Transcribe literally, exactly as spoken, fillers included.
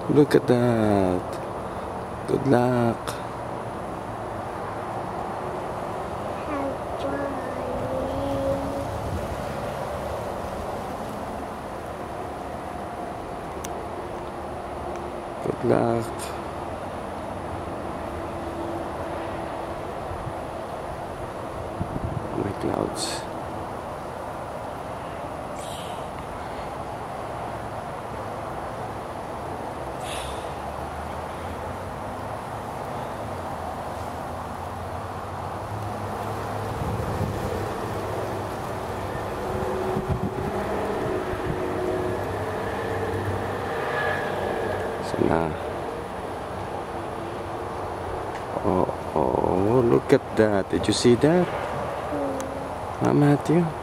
Look at that. Good luck. Good luck. My clouds. Sana. Oh, oh, look at that. Did you see that? Huh, Matthew?